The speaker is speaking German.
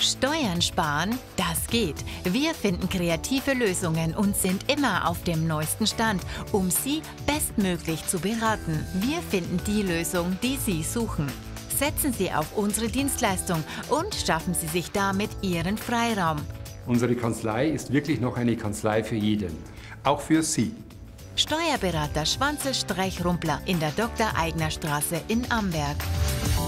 Steuern sparen? Das geht. Wir finden kreative Lösungen und sind immer auf dem neuesten Stand, um Sie bestmöglich zu beraten. Wir finden die Lösung, die Sie suchen. Setzen Sie auf unsere Dienstleistung und schaffen Sie sich damit Ihren Freiraum. Unsere Kanzlei ist wirklich noch eine Kanzlei für jeden. Auch für Sie. Steuerberater Schwanzel-Rumpler in der Dr. Aigner Straße in Amberg.